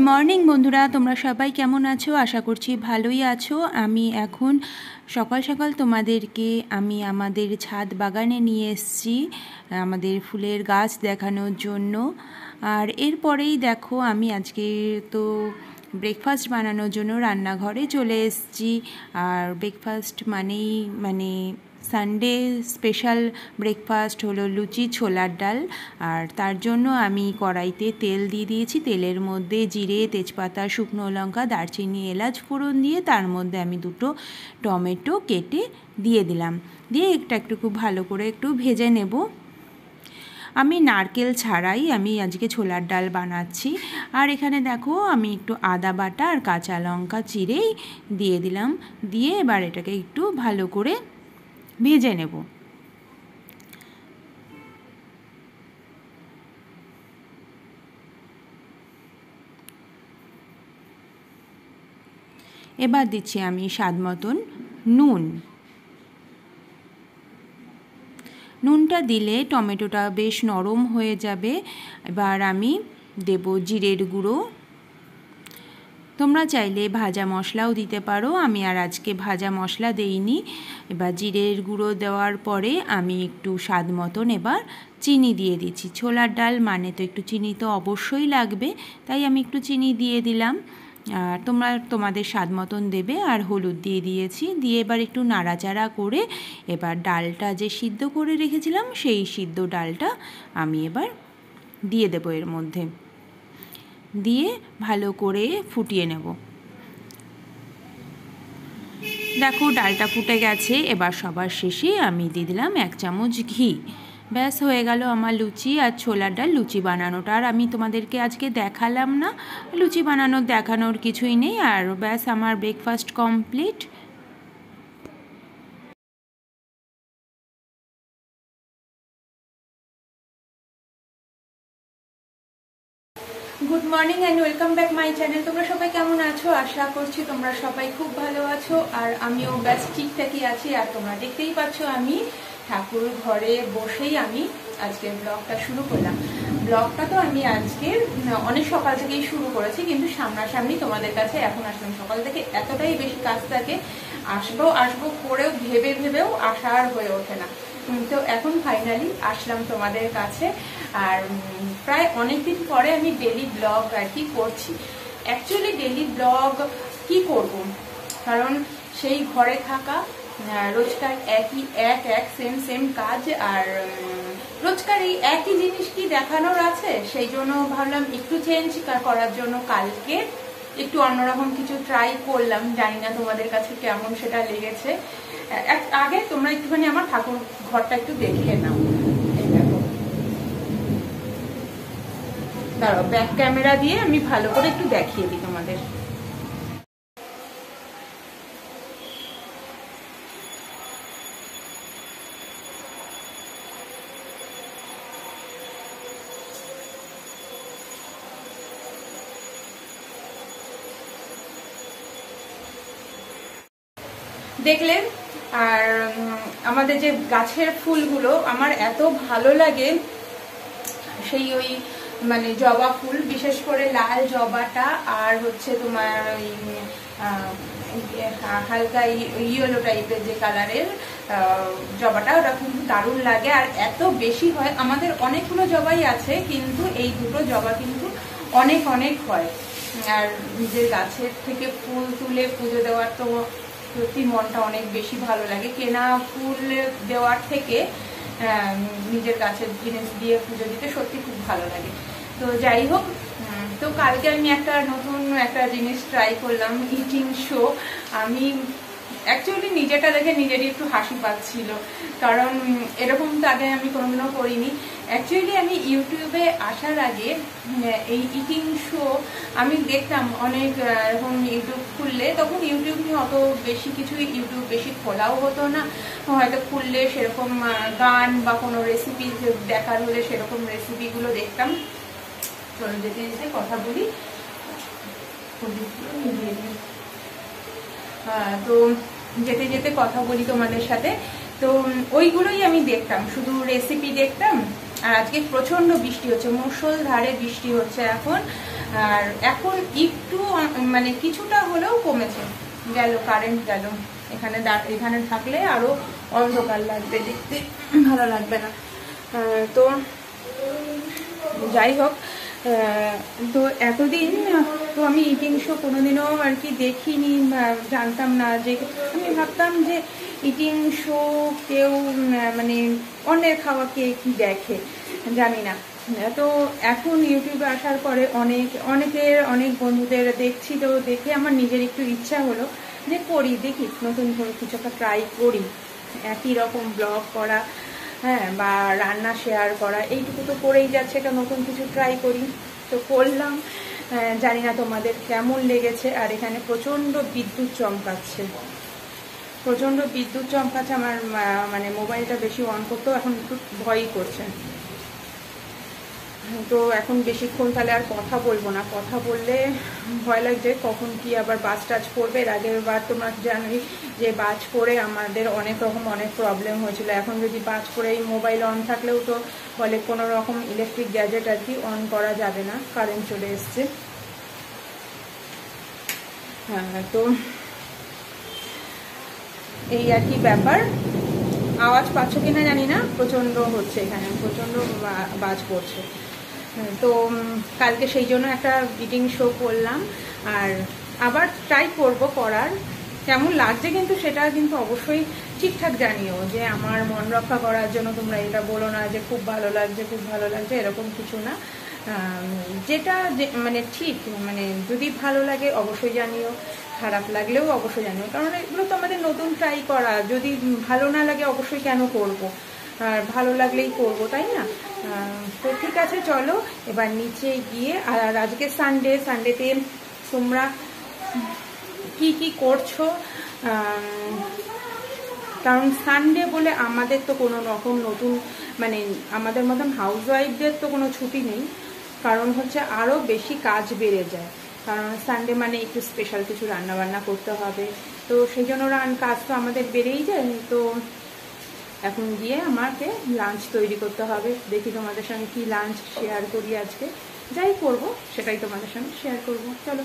Morning বন্ধুরা, তোমরা সবাই কেমন আছো? আশা করছি ভালোই আছো। আমি এখন সকাল সকাল তোমাদেরকে আমাদের ছাদ বাগানে নিয়ে এসেছি আমাদের ফুলের গাছ দেখানোর জন্য। আর এরপরেই দেখো আমি আজকে তো ব্রেকফাস্ট বানানোর জন্য রান্নাঘরে চলে এসেছি। আর ব্রেকফাস্ট মানে সানডে স্পেশাল ব্রেকফাস্ট হলো লুচি ছোলার ডাল। আর তার জন্য আমি কড়াইতে তেল দিয়ে দিয়েছি। তেলের মধ্যে জিরে, তেজপাতা, শুকনো লঙ্কা, দারচিনি, এলাচ ফোড়ন দিয়ে তার মধ্যে আমি দুটো টমেটো কেটে দিয়ে দিলাম। দিয়ে একটু খুব ভালো করে একটু ভেজে নেব। আমি নারকেল ছাড়াই আমি আজকে ছোলার ডাল বানাচ্ছি। আর এখানে দেখো আমি একটু আদা বাটা আর কাঁচা লঙ্কা চিরেই দিয়ে দিলাম। দিয়ে এবার এটাকে একটু ভালো করে ভেজে নেব। এবার দিচ্ছি আমি স্বাদ মতন নুনটা দিলে টমেটোটা বেশ নরম হয়ে যাবে। এবার আমি দেব জিরের গুঁড়ো। তোমরা চাইলে ভাজা মশলাও দিতে পারো, আমি আর আজকে ভাজা মশলা দেইনি। এবার জিরের গুঁড়ো দেওয়ার পরে আমি একটু স্বাদ মতন এবার চিনি দিয়ে দিচ্ছি। ছোলার ডাল মানে তো একটু চিনি তো অবশ্যই লাগবে, তাই আমি একটু চিনি দিয়ে দিলাম। আর তোমরা তোমাদের স্বাদ মতন দেবে। আর হলুদ দিয়ে দিয়েছি। দিয়ে এবার একটু নাড়াচাড়া করে এবার ডালটা যে সিদ্ধ করে রেখেছিলাম সেই সিদ্ধ ডালটা আমি এবার দিয়ে দেবো এর মধ্যে। দিয়ে ভালো করে ফুটিয়ে নেব। দেখো ডালটা ফুটে গেছে। এবার সবার শেষে আমি দিয়ে দিলাম 1 চামচ ঘি। ব্যাস হয়ে গেল আমার লুচি আর ছোলার ডাল। লুচি বানানোটা আর আমি তোমাদেরকে আজকে দেখালাম না, লুচি দেখানোর কিছুই নেই। আর ব্যাস আমার breakfast complete. Good morning and welcome back my channel. তোমরা সবাই কেমন আছো? আশা করছি তোমরা সবাই খুব ভালো আছো। আর আমিও ব্যাস ঠিকঠাকই আছি। আর তোমরা দেখতেই পাচ্ছ আমি ঠাকুর ঘরে বসেই আমি আজকের ব্লগটা শুরু করলাম। ব্লগটা তো আমি আজকের অনেক সকাল থেকেই শুরু করেছি, কিন্তু সামনাসামনি তোমাদের কাছে এখন আসলাম। সকাল থেকে এতটাই বেশি কাজ থাকে, আসবো করেও ভেবেও আসা আর হয়ে ওঠে না। তো এখন ফাইনালি আসলাম তোমাদের কাছে। আর প্রায় অনেকদিন পরে আমি ডেলি ব্লগ আর কি করছি। অ্যাকচুয়ালি ডেলি ব্লগ কি করব, কারণ সেই ঘরে থাকা রোজকার এক সেম কাজ। আর রোজকার এই একই জিনিস কি দেখানোর আছে, সেই জন্য ভাবলাম একটু চেঞ্জ করার জন্য কালকে একটু অন্যরকম কিছু ট্রাই করলাম। জানি না তোমাদের কাছে কেমন সেটা লেগেছে। আগে তোমরা একটুখানি আমার ঠাকুর ঘরটা একটু দেখিয়ে নাও। দাঁড়াও, ব্যাক ক্যামেরা দিয়ে আমি ভালো করে একটু দেখিয়ে দিই তোমাদের। দেখলে? আর আমাদের যে গাছের ফুলগুলো আমার এত ভালো লাগে, সেই ওই মানে জবা ফুল, বিশেষ করে লাল জবাটা আর হচ্ছে তোমার ওই হালকা ইয়েলো টাইপের যে কালারের জবাটা, ওটা খুব দারুণ লাগে। আর এত বেশি হয়, আমাদের অনেকগুলো জবাই আছে, কিন্তু এই দুটো জবা কিন্তু অনেক হয়। আর নিজের গাছের থেকে ফুল তুলে পুজো দেওয়ার তো সত্যি মনটা অনেক বেশি ভালো লাগে। কেনা ফুল দেওয়ার থেকে নিজের গাছের জিনিস দিয়ে পুজো দিতে সত্যি খুব ভালো লাগে। তো যাই হোক, তো কালকে আমি নতুন একটা জিনিস ট্রাই করলাম, ইটিং শো। আমি অ্যাকচুয়ালি নিজেটা দেখে নিজেরই একটু হাসি পাচ্ছিল, কারণ এরকম তো আগে আমি কোনোদিনও করিনি। অ্যাকচুয়ালি আমি ইউটিউবে আসার আগে এই ইটিং শো আমি দেখতাম অনেক। এরকম ইউটিউব খুললে, তখন ইউটিউব নিয়ে অত বেশি কিছু ইউটিউব বেশি খোলাও হতো না, হয়তো খুললে সেরকম গান বা কোনো রেসিপি দেখার হলে সেরকম রেসিপিগুলো দেখতাম। চলো যেতে যেতে কথা বলি। তো যেতে যেতে কথা বলি তোমাদের সাথে। তো ওইগুলোই আমি দেখতাম, শুধু রেসিপি দেখতাম। আর আজকে প্রচন্ড বৃষ্টি হচ্ছে, মুষলধারে বৃষ্টি হচ্ছে এখন। আর এখন একটু মানে কিছুটা হলেও কমেছে। গেল কারেন্ট গেল, এখানে থাকলে আরো অন্ধকার লাগবে, দেখতে ভালো লাগবে না। তো যাই হোক, তো এতদিন তো আমি ইটিং শো কোনোদিনও আর কি দেখিনি, জানতাম না। যে আমি ভাবতাম যে ইটিং শো কেউ মানে অন্যের খাওয়া কে কি দেখে জানি না। তো এখন ইউটিউবে আসার পরে অনেক বন্ধুদের দেখছি, তো দেখে আমার নিজের একটু ইচ্ছা হলো যে করি, দেখি নতুন করে কিছু একটা ট্রাই করি। একই রকম ব্লগ করা, হ্যাঁ, বা রান্না শেয়ার করা, এইটুকু তো করেই যাচ্ছে, এটা নতুন কিছু ট্রাই করি। তো করলাম, জানি না তোমাদের কেমন লেগেছে। আর এখানে প্রচণ্ড বিদ্যুৎ চমকাচ্ছে, আমার মানে মোবাইলটা বেশি অন করতেও এখন একটু ভয়ই করছে। তো এখন বেশিক্ষণ তাহলে আর কথা বলবো না, কথা বললে ভয় লাগছে কখন কি আবার বাজ টাজ পড়বে। এর আগের বার তোমরা জানোই যে বাজ পড়ে আমাদের অনেক প্রবলেম হয়েছিল। এখন যদি বাজ পড়ে এই মোবাইল অন থাকলেও তো বলে কোনো রকম ইলেকট্রিক গ্যাজেট আর কি অন করা যাবে না, কারেন্ট চলে এসছে। হ্যাঁ, তো এই আর কি ব্যাপার। আওয়াজ পাচ্ছ কিনা জানি না, প্রচণ্ড হচ্ছে এখানে, প্রচণ্ড বাজ পড়ছে। তো কালকে সেই জন্য একটা ইটিং শো করলাম, আর আবার ট্রাই করব করার। কেমন লাগছে কিন্তু সেটা কিন্তু অবশ্যই ঠিকঠাক জানিও, যে আমার মন রক্ষা করার জন্য তোমরা এটা বলো না যে খুব ভালো লাগছে, এরকম কিছু না। যেটা মানে ঠিক, মানে যদি ভালো লাগে অবশ্যই জানিও, খারাপ লাগলেও অবশ্যই জানিও, কারণ এগুলো তো আমাদের নতুন ট্রাই করা। যদি ভালো না লাগে অবশ্যই কেন করব, আর ভালো লাগলেই করব, তাই না? তো ঠিক আছে, চলো এবার নিচে গিয়ে। আর আজকে সানডেতে তোমরা কি করছো, কারণ সানডে বলে আমাদের তো কোনো রকম নতুন মানে আমাদের মতন হাউস ওয়াইফদের তো কোনো ছুটি নেই, কারণ হচ্ছে আরও বেশি কাজ বেড়ে যায়। কারণ সানডে মানে একটু স্পেশাল কিছু রান্নাবান্না করতে হবে, তো সেই জন্য কাজ তো আমাদের বেড়েই যায়। তো এখন গিয়ে আমাকে লাঞ্চ তৈরি করতে হবে। দেখি তোমাদের সঙ্গে কি লাঞ্চ শেয়ার করি আজকে, যাই করব সেটাই তোমাদের সঙ্গে শেয়ার করব। চলো,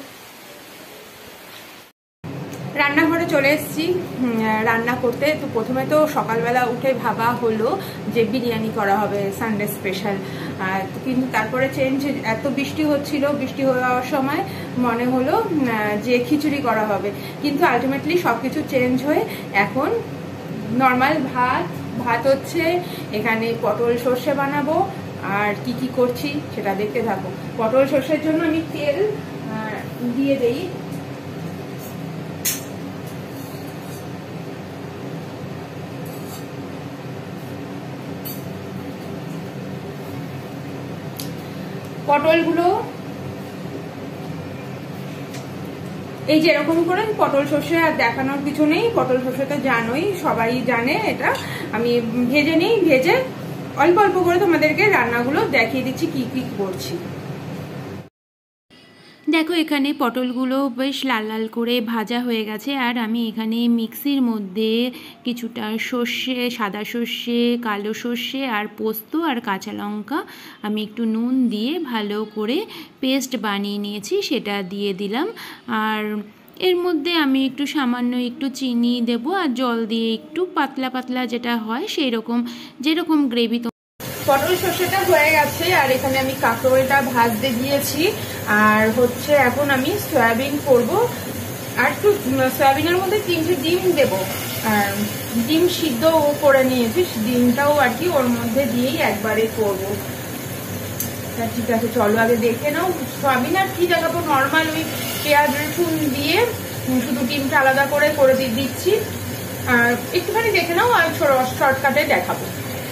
রান্নাঘরে চলে এসেছি রান্না করতে। তো প্রথমে তো সকালবেলা উঠে ভাবা হলো যে বিরিয়ানি করা হবে সানডে স্পেশাল, কিন্তু তারপরে চেঞ্জ, এত বৃষ্টি হচ্ছিল, বৃষ্টি হওয়ার সময় মনে হলো যে খিচুড়ি করা হবে, কিন্তু আলটিমেটলি সব কিছু চেঞ্জ হয়ে এখন নর্মাল ভাত হচ্ছে। এখানে পটল সর্ষে বানাবো, আর কি করছি সেটা দেখতে থাকো। পটল সর্ষের জন্য আমি তেল দিয়ে দেই। পটলগুলো এই যে এরকম করে পটল সর্ষে আর দেখানোর কিছু নেই, পটল সর্ষে তো জানোই, সবাই জানে এটা। আমি ভেজে নিই, ভেজে অল্প অল্প করে তোমাদেরকে রান্নাগুলো দেখিয়ে দিচ্ছি কি করছি। দেখো এখানে পটলগুলো বেশ লাল লাল করে ভাজা হয়ে গেছে, আর আমি এখানে মিক্সির মধ্যে কিছুটা সর্ষে, সাদা সর্ষে, কালো সর্ষে আর পোস্ত আর কাঁচা লঙ্কা আমি একটু নুন দিয়ে ভালো করে পেস্ট বানিয়ে নিয়েছি, সেটা দিয়ে দিলাম। আর এর মধ্যে আমি একটু সামান্য একটু চিনি দেবো, আর জল দিয়ে একটু পাতলা পাতলা যেটা হয় সেই রকম, যেরকম গ্রেভি। পটল সর্ষেটা হয়ে গেছে, আর এখানে আমি কাঁকরোলটা ভাজতে দিয়েছি। আর হচ্ছে এখন আমি সয়াবিন করব, আর একটু সয়াবিনের মধ্যে 3টে ডিম দেব, আর ডিম সিদ্ধ করে নিয়েছি, ডিমটাও আর কি ওর মধ্যে দিয়েই একবারে করব। ঠিক আছে, চলো আগে দেখে নাও। সয়াবিন আর কি দেখাবো, নর্মাল ওই পেঁয়াজ রসুন দিয়ে শুধু ডিমটা আলাদা করে দিচ্ছি, আর একটুখানি দেখে নাও, আর শর্টকাটে দেখাবো।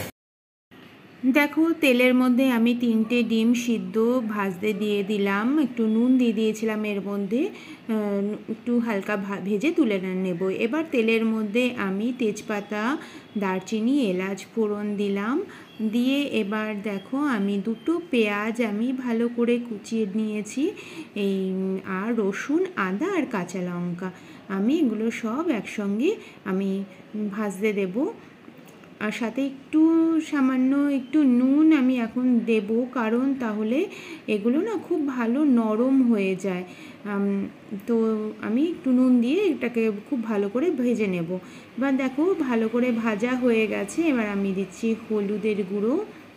দেখো তেলের মধ্যে আমি 3টে ডিম সিদ্ধ ভাজতে দিয়ে দিলাম, একটু নুন দিয়ে দিয়েছিলাম এর মধ্যে, একটু হালকা ভেজে তুলে নেব। এবার তেলের মধ্যে আমি তেজপাতা, দারচিনি, এলাচ ফোড়ন দিলাম, দিয়ে এবার দেখো আমি 2টো পেঁয়াজ আমি ভালো করে কুচিয়ে নিয়েছি, আর রসুন, আদা আর কাঁচা লঙ্কা আমি এগুলো সব একসঙ্গে আমি ভাজতে দেব। আর সাথে একটু সামান্য একটু নুন আমি এখন দেব, কারণ তাহলে এগুলো না খুব ভালো নরম হয়ে যায়। তো আমি একটু নুন দিয়ে এটাকে খুব ভালো করে ভেজে নেব। এবার দেখো ভালো করে ভাজা হয়ে গেছে। এবার আমি দিচ্ছি হলুদের গুঁড়ো,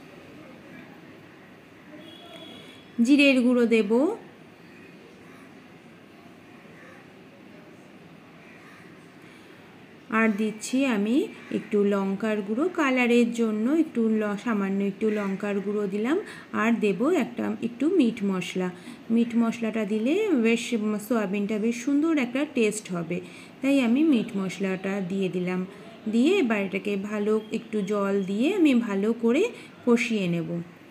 জিরের গুঁড়ো দেব, আর দিচ্ছি আমি একটু লঙ্কার গুঁড়ো, কালারের জন্য একটু সামান্য একটু লঙ্কার গুঁড়ো দিলাম। আর দেব একটু মিট মশলা। মিট মশলাটা দিলে বেশ সয়াবিনটা বেশ সুন্দর একটা টেস্ট হবে, তাই আমি মিট মশলাটা দিয়ে দিলাম। দিয়ে এবার এটাকে ভালো একটু জল দিয়ে আমি ভালো করে কষিয়ে নেব।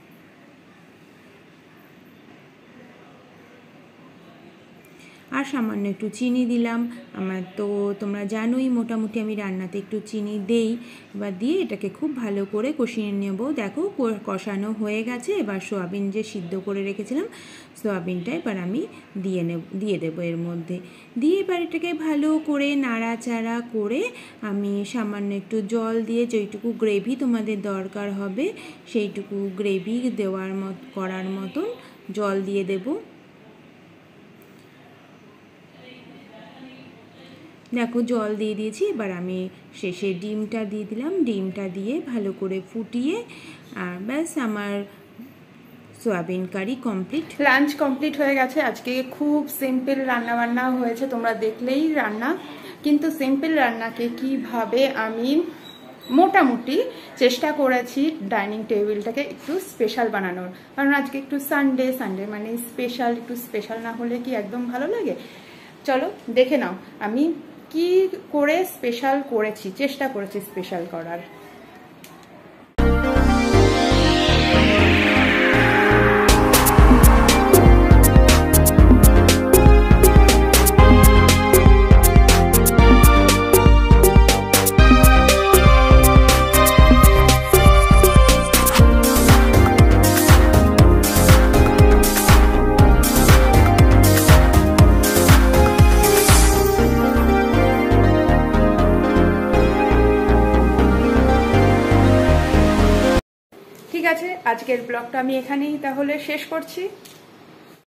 আর সামান্য একটু চিনি দিলাম। আমার তো তোমরা জানোই মোটামুটি আমি রান্নাতে একটু চিনি দেই। এবার দিয়ে এটাকে খুব ভালো করে কষিয়ে নেব। দেখো কষানো হয়ে গেছে। এবার সয়াবিন যে সিদ্ধ করে রেখেছিলাম সয়াবিনটা এবার আমি দিয়ে দেবো এর মধ্যে। দিয়ে এবার এটাকে ভালো করে নাড়াচাড়া করে আমি সামান্য একটু জল দিয়ে যেইটুকু গ্রেভি তোমাদের দরকার হবে সেইটুকু গ্রেভি করার মতন জল দিয়ে দেবো। দেখো জল দিয়ে দিয়েছি। এবার আমি শেষে ডিমটা দিয়ে দিলাম। ডিমটা দিয়ে ভালো করে ফুটিয়ে আর ব্যাস আমার soybean curry complete. Lunch complete হয়ে গেছে। আজকে খুব সিম্পল রান্নাবান্না হয়েছে, তোমরা দেখলেই রান্না। কিন্তু সিম্পল রান্নাকে কিভাবে আমি মোটামুটি চেষ্টা করেছি ডাইনিং টেবিলটাকে একটু স্পেশাল বানানোর, কারণ আজকে একটু সানডে মানে স্পেশাল, একটু স্পেশাল না হলে কি একদম ভালো লাগে? চলো দেখে নাও আমি কি করে স্পেশাল করেছি, চেষ্টা করেছি স্পেশাল করার। ঠিক আছে, আজকের ব্লগটা আমি এখানেই তাহলে শেষ করছি।